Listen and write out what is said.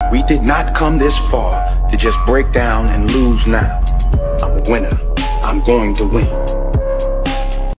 We did not come this far to just break down and lose now. I'm a winner. I'm going to win.